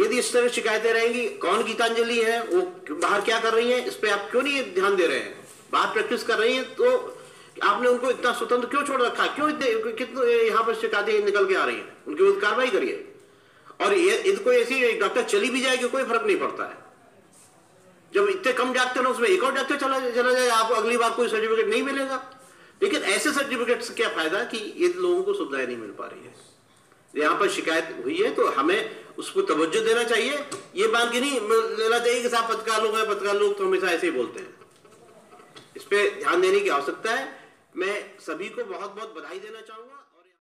यदि इस तरह शिकायतें रहेंगी, कौन गीतांजलि है, वो बाहर क्या कर रही है, इस पे आप क्यों नहीं ध्यान दे रहे हैं? बाहर प्रैक्टिस कर रही हैं तो आपने उनको इतना स्वतंत्र क्यों छोड़ रखा? क्यों कितने यहाँ पर शिकायतें निकल के आ रही हैं? उनके विरुद्ध कार्रवाई करिए। और ये कोई ऐसी डॉक्टर चली भी जाएगी कोई फर्क नहीं पड़ता है। जब इतने कम जागते ना उसमें एक और डॉक्टर चला जाए, आपको अगली बार कोई सर्टिफिकेट नहीं मिलेगा। लेकिन ऐसे सर्टिफिकेट से क्या फायदा कि ये लोगों को सुविधाएं नहीं मिल पा रही है। यहाँ पर शिकायत हुई है तो हमें उसको तवज्जो देना चाहिए। ये बात की नहीं लेना चाहिए कि साहब पत्रकार लोग तो हमेशा ऐसे ही बोलते हैं। इस पे ध्यान देने की आवश्यकता है। मैं सभी को बहुत बहुत बधाई देना चाहूंगा।